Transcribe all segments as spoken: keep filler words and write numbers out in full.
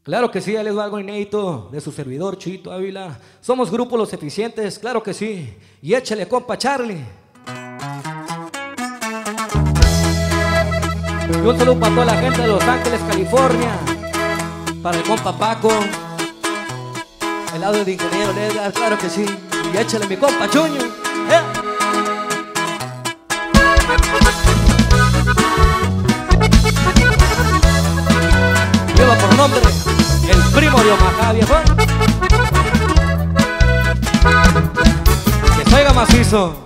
Claro que sí, ahí les va algo inédito de su servidor, Chuyito Ávila. Somos Grupo Los Eficientes, claro que sí. Y échale, compa Charlie. Y un saludo para toda la gente de Los Ángeles, California. Para el compa Paco. El audio de Ingeniero Edgar, claro que sí. Y échale, mi compa Chuño. ¡Eh! Lleva por nombre el primo de Omaha, viejo. Que se oiga macizo.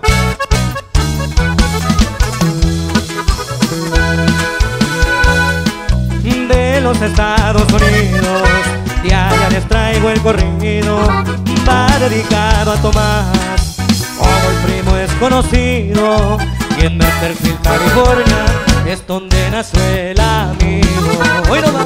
De los Estados Unidos, de allá les traigo el corrido. Va dedicado a Tomás, como el primo es conocido. Y en Mercerville, California, es donde nació el amigo. Hoy no va.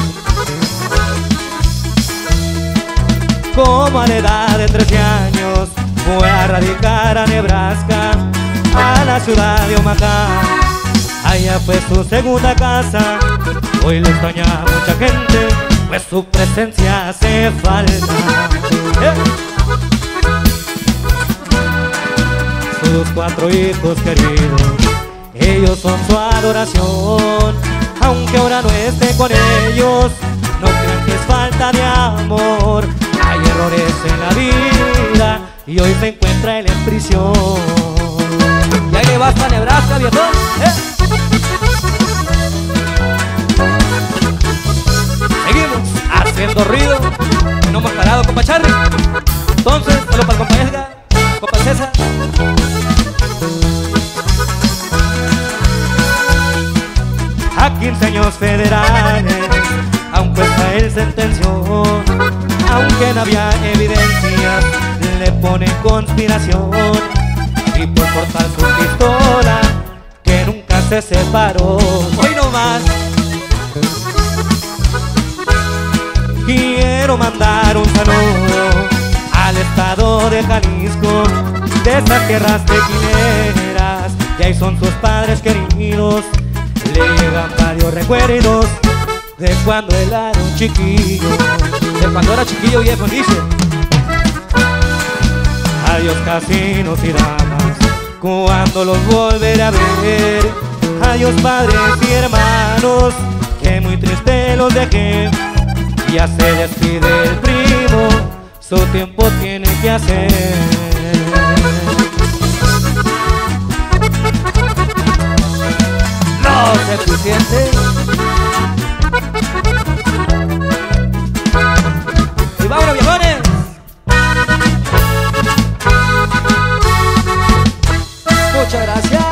Como a la edad de trece años fue a radicar a Nebraska, a la ciudad de Omaha. Allá fue su segunda casa. Hoy lo extraña mucha gente, pues su presencia hace falta. ¡Eh! Sus cuatro hijos queridos, ellos son su adoración. Aunque ahora no esté con ellos, no crean que es falta de amor. Hay errores en la vida y hoy se encuentra él en prisión. Y ahí le va hasta Nebraska, viejo. ¿Eh? Seguimos haciendo ruido. No hemos parado, compa Charlie. Entonces, solo para el compa Edgar, compa César. A quince años federales, aunque está él sentenció. Aunque no había evidencias, le ponen conspiración. Y por portar su pistola, que nunca se separó. Hoy no más. Quiero mandar un saludo al estado de Jalisco, de esas tierras tequileras, y ahí son sus padres queridos. Le llegan varios recuerdos de cuando él era un chiquillo. De cuando era chiquillo, viejo, dice. Adiós casinos y damas, cuando los volveré a ver. Adiós padres y hermanos, que muy triste los dejé. Ya se despide el primo, su tiempo tiene que hacer. Los Eficientes. Y vámonos, viejones. Muchas gracias.